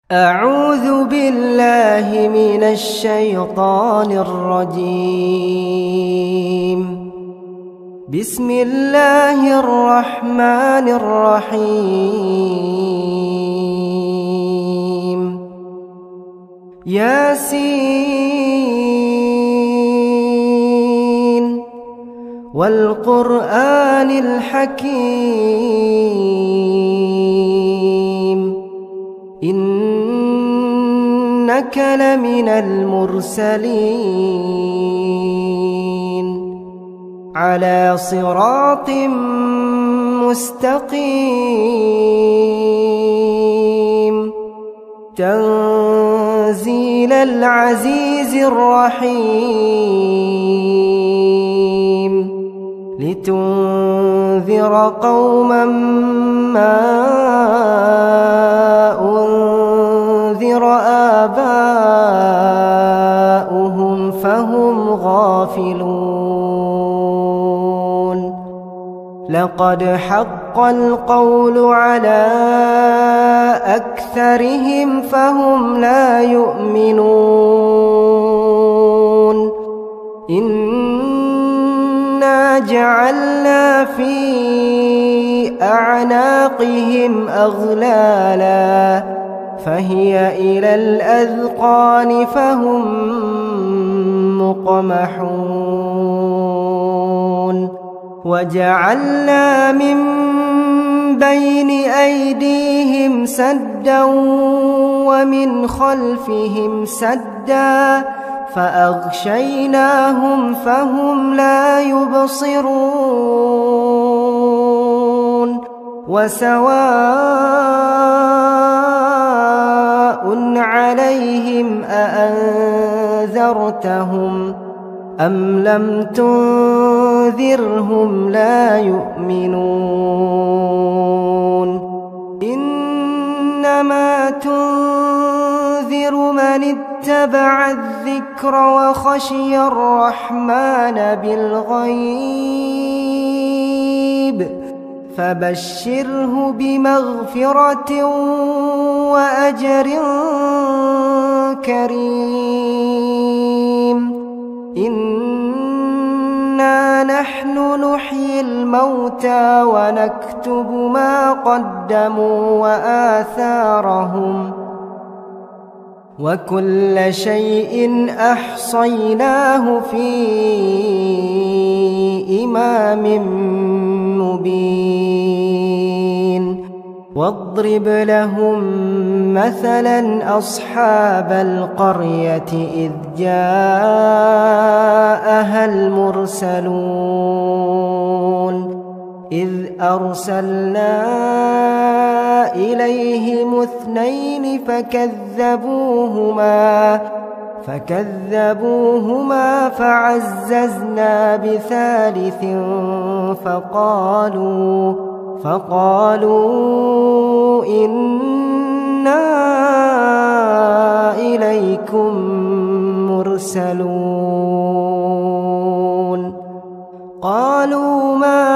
أعوذ بالله من الشيطان الرجيم. بسم الله الرحمن الرحيم. ياسين والقرآن الحكيم إنك لمن المرسلين على صراط مستقيم تنزيل العزيز الرحيم لتنذر قوما ما أنذر آباؤهم فهم غافلون. لقد حق القول على أكثرهم فهم لا يؤمنون. إنا جعلنا في أعناقهم أغلالا فهي إلى الأذقان فهم مقمحون. وجعلنا من بين أيديهم سدا ومن خلفهم سدا فأغشيناهم فهم لا يبصرون. وسواء عليهم أأنذرتهم أم لم تنذرهم لا يؤمنون. إنما تنذر من اتبع الذكر وخشي الرحمن بالغيب فبشره بمغفرة وأجر كريم. إنا نحن نحيي الموتى ونكتب ما قدموا وآثارهم وكل شيء أحصيناه في إمام مبين. واضرب لهم مثلا أصحاب القرية إذ جاءها المرسلون إذ أرسلنا إليهم اثنين فكذبوهما فعززنا بثالث فقالوا إنا إليكم مرسلون. قالوا ما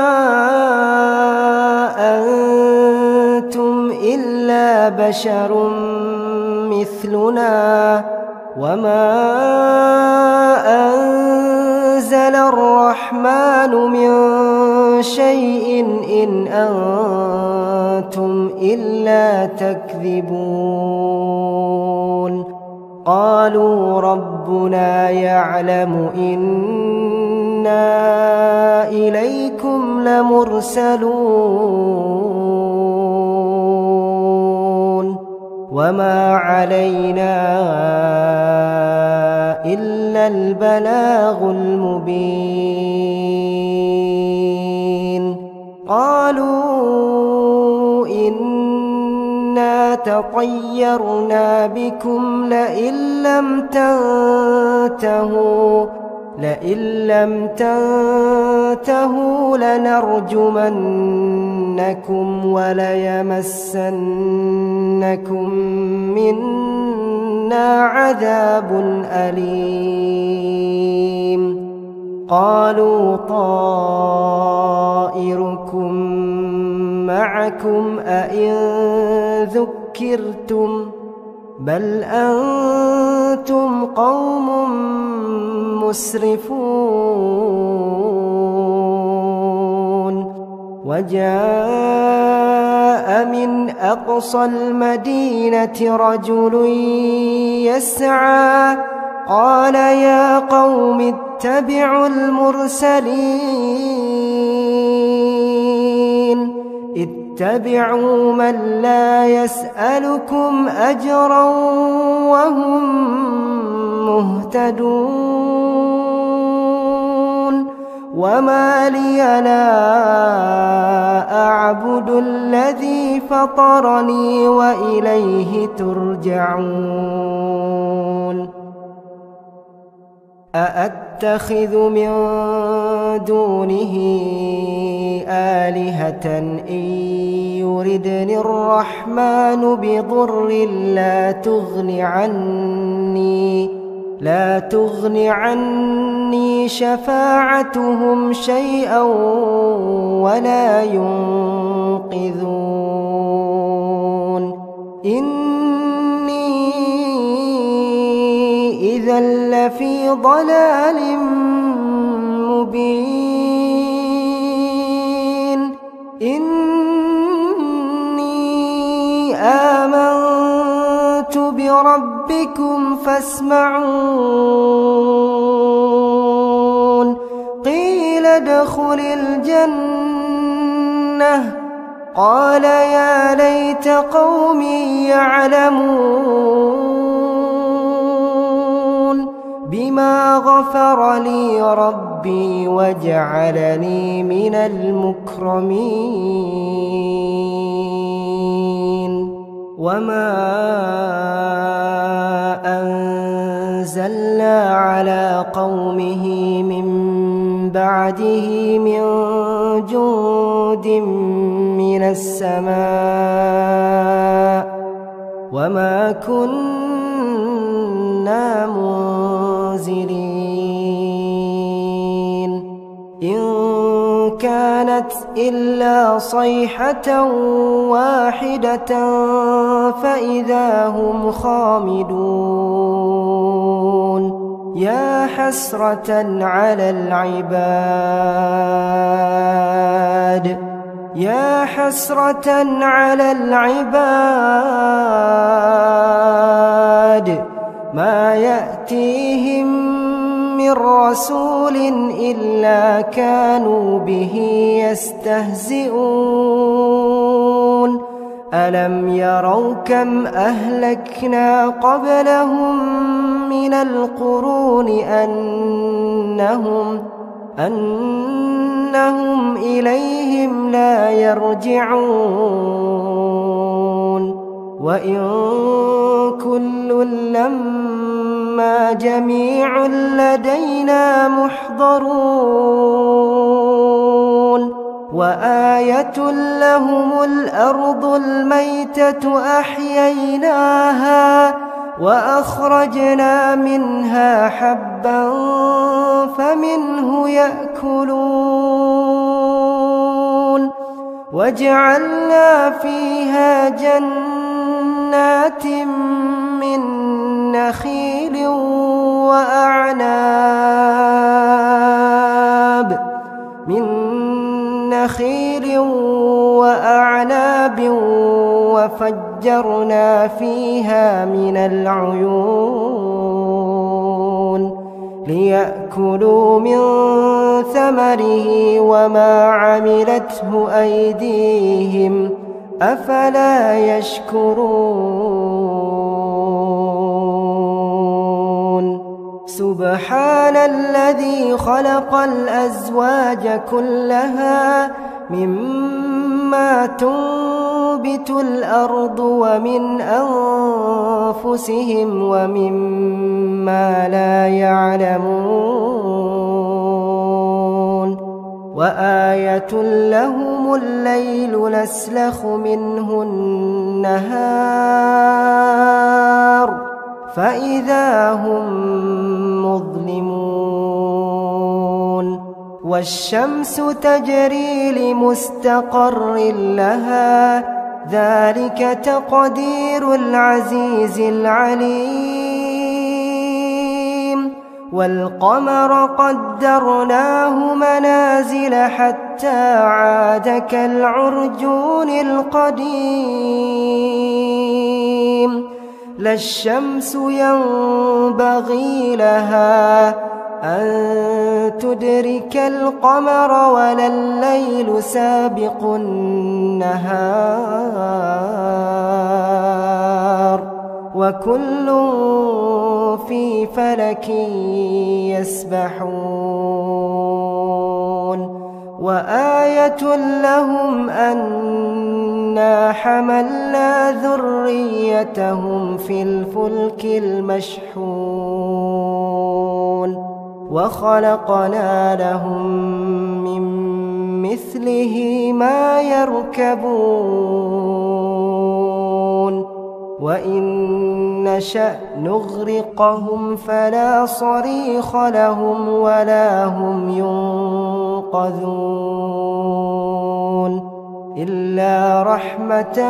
أنتم إلا بشر مثلنا وما أنزل الرحمن من شيء إن أنتم إلا تكذبون. قالوا ربنا يعلم إنا إليكم لمرسلون وما علينا إلا البلاغ المبين. قالوا إنا تطيرنا بكم لئن لم تنتهوا لنرجمنكم وليمسنكم منا عذاب أليم. قالوا طائركم معكم أئن ذكرتم بل أنتم قوم مسرفون وجاء من أقصى المدينة رجل يسعى قال يا قوم اتبعوا المرسلين اتبعوا من لا يسألكم أجرا وهم مهتدون وما لي لا أعبد الذي فطرني وإليه ترجعون أأتخذ من دونه آلهة إن يردني الرحمن بضر لا تغن عني شفاعتهم شيئا ولا ينقذون إني إذا لفي ضلال مبين إني آمنت بربكم فاسمعون قيل ادخل الجنة قال يا ليت قومي يعلمون بما غفر لي ربي وجعلني من المكرمين وما أنزلنا على قومه من بعده من جند من السماء وما كنا منزلين إن كانت إلا صيحة واحدة فإذا هم خامدون يا حسرة على العباد ما يأتيهم من رسول إلا كانوا به يستهزئون ألم يروا كم أهلكنا قبلهم من القرون أنهم إليهم لا يرجعون وإن كل لما جميع لدينا محضرون وآية لهم الأرض الميتة أحييناها وأخرجنا منها حبا فمنه يأكلون وجعلنا فيها جنات من نخيل وأعناب وفجرنا فيها من العيون ليأكلوا من ثمره وما عملته أيديهم أفلا يشكرون سبحان الذي خلق الأزواج كلها مما تنبت الأرض ومن أنفسهم ومما لا يعلمون وآية لهم الليل نسلخ منه النهار فإذا هم مظلمون والشمس تجري لمستقر لها ذلك تقدير العزيز العليم والقمر قدرناه منازل حتى عاد كالعرجون القديم لا الشمس ينبغي لها أن تدرك القمر ولا الليل سابق النهار وكل في فلك يسبحون وآية لهم أنا حملنا ذريتهم في الفلك المشحون وخلقنا لهم من مثله ما يركبون وإن نشأ نغرقهم فلا صريخ لهم ولا هم ينقذون إلا رحمة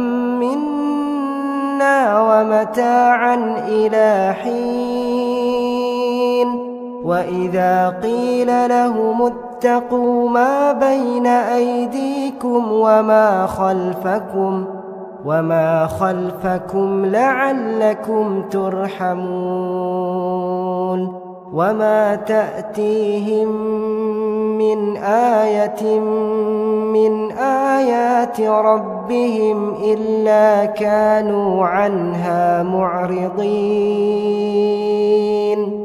منا ومتاعا إلى حين وإذا قيل لهم اتقوا ما بين أيديكم وما خلفكم لعلكم ترحمون وما تأتيهم من آية من آيات ربهم إلا كانوا عنها معرضين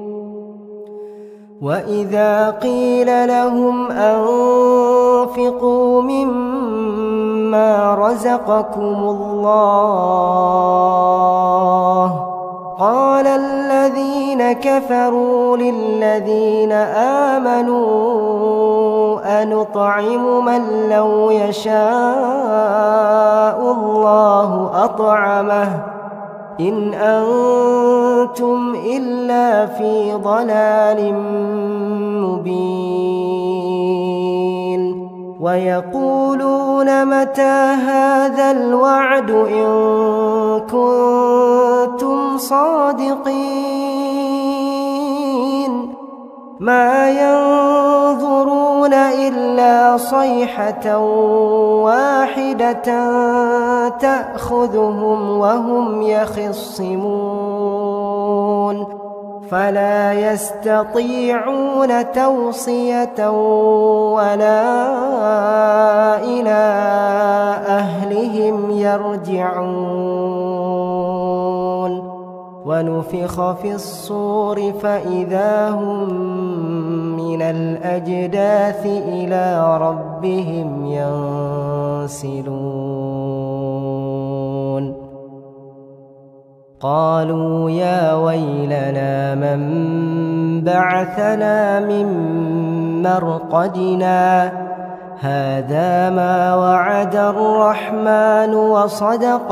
وإذا قيل لهم أنفقوا مما رزقكم الله قال الذين كفروا للذين آمنوا أنطعم من لو يشاء الله أطعمه إن أنتم إلا في ضلال مبين ويقولون متى هذا الوعد إن كنتم صادقين ما ينظرون إلا صيحة واحدة تأخذهم وهم يخصمون فلا يستطيعون توصية ولا إلى أهلهم يرجعون ونفخ في الصور فإذا هم من الأجداث إلى ربهم ينسلون قالوا يا ويلنا من بعثنا من مرقدنا هذا ما وعد الرحمن وصدق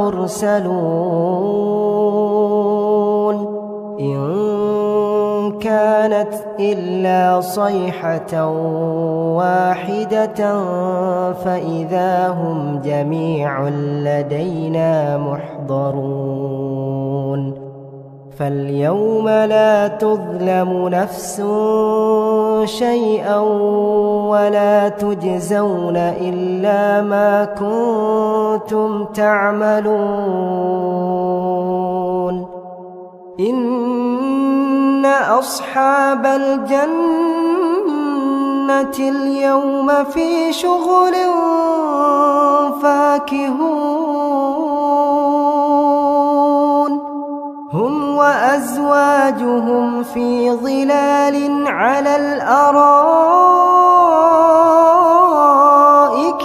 المرسلون إن كانت إلا صيحة واحدة فإذا هم جميع لدينا محضرون فاليوم لا تظلم نفس شيئا ولا تجزون إلا ما كنتم تعملون إن أصحاب الجنة اليوم في شغل فاكهون هم وأزواجهم في ظلال على الأرائك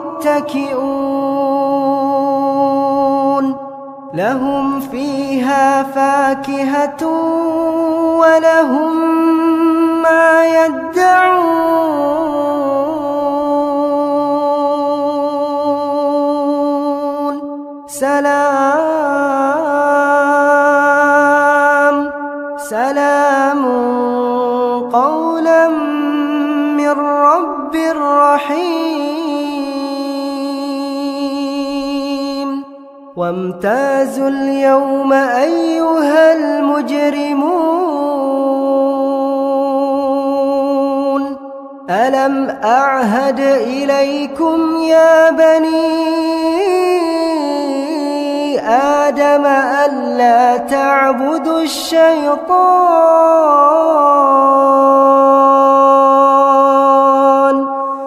متكئون لهم فيها فاكهة ولهم ما يدعون سلام قولا من رب رحيم وامتازوا اليوم أيها المجرمون ألم أعهد إليكم يا بني آدم ألا تعبدوا الشيطان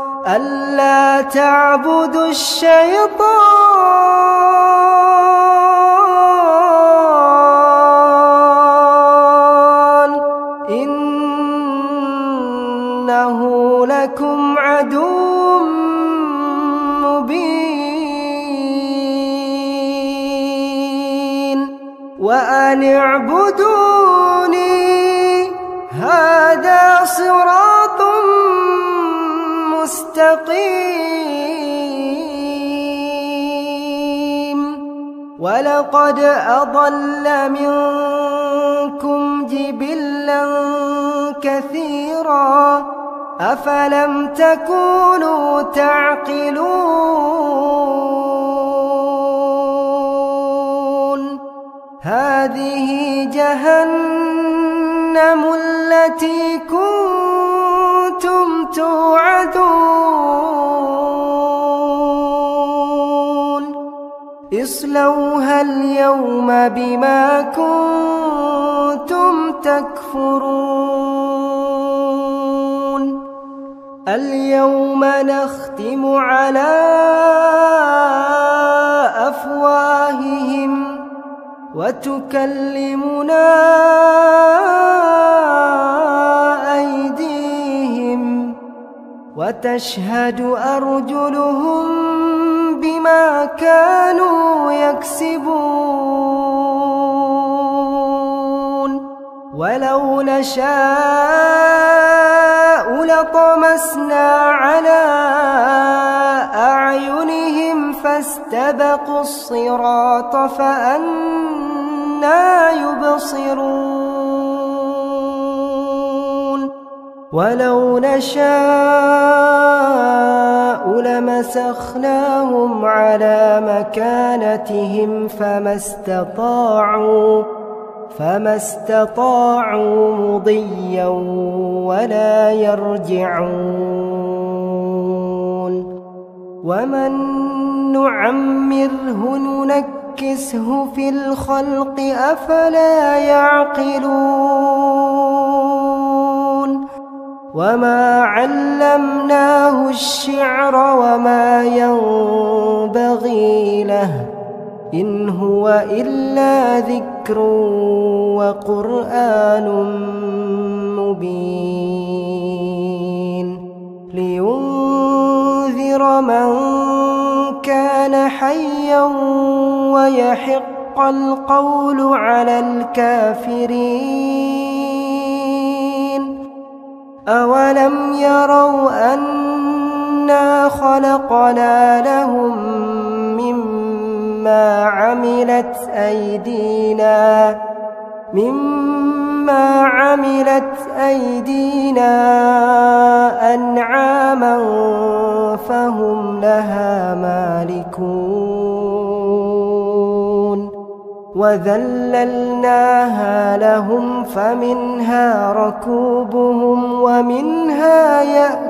إنه لكم عدو مبين وأن اعبدوني هذا صراط مستقيم ولقد أضل منكم جبلا كثيرا أفلم تكونوا تعقلون هذه جهنم التي كنتم توعدون اصلوها اليوم بما كنتم تكفرون اليوم نختم على أفواههم وتكلمنا أيديهم وتشهد أرجلهم بما كانوا يكسبون ولو نشاء لطمسنا على أعينهم فاستبقوا الصراط فأنى يبصرون ولو نشاء لمسخناهم على مكانتهم فما استطاعوا مضيا ولا يرجعون ومن نعمره ننكسه في الخلق أفلا يعقلون وما علمناه الشعر وما ينبغي له إن هو إلا ذكر وقرآن مبين لينذر من كان حيا ويحق القول على الكافرين أولم يروا أنا خلقنا لهم مما عملت أيدينا أنعاما فهم لها مالكون وذللناها لهم فمنها ركوبهم ومنها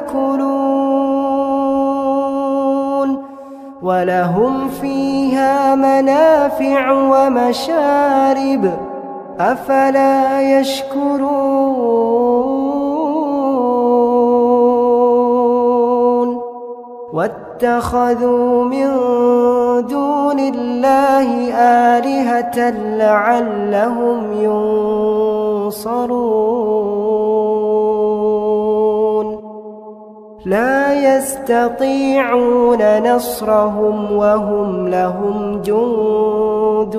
يأكلون ولهم فيها منافع ومشارب أفلا يشكرون واتخذوا من دون الله آلهة لعلهم ينصرون لا يستطيعون نصرهم وهم لهم جند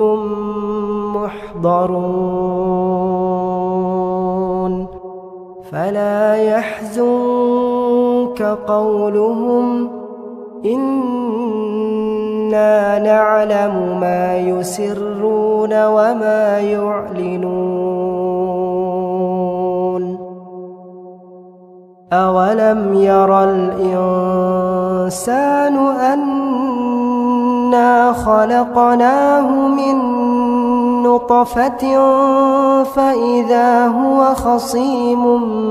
محضرون فلا يحزنك قولهم إنا نعلم ما يسرون وما يعلنون أولم ير الإنسان أنا إنا خلقناه من نطفة فإذا هو خصيم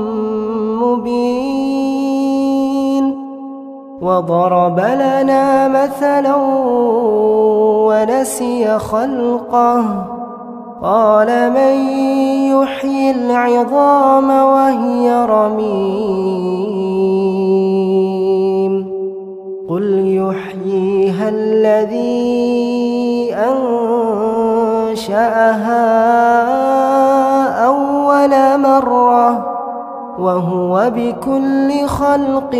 مبين وضرب لنا مثلا ونسي خلقه قال من يحيي العظام وهي رميم قل يحييها الذي أنشأها أول مرة وهو بكل خلق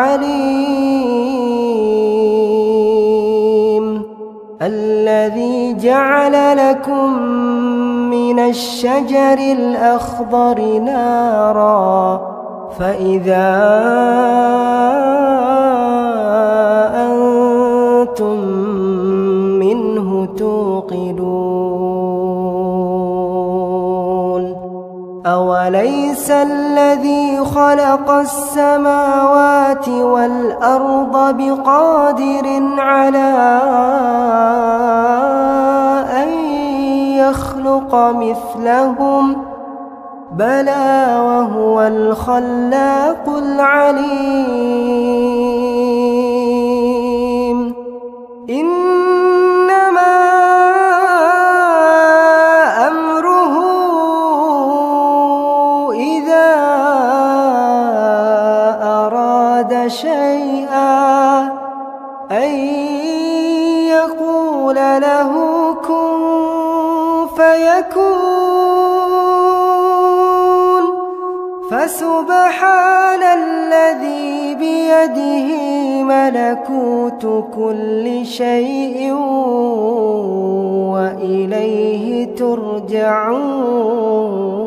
عليم الذي جعل لكم من الشجر الأخضر نارا فإذا أنتم منه توقدون أوليس الذي خلق السماوات والأرض بقادر على أن يخلق مثلهم بلى وهو الخلاق العليم إنما أمره إذا أراد شيئا أن يقول له كن فيكون فسبحان الذي بيده ملكوت كل شيء وإليه ترجعون.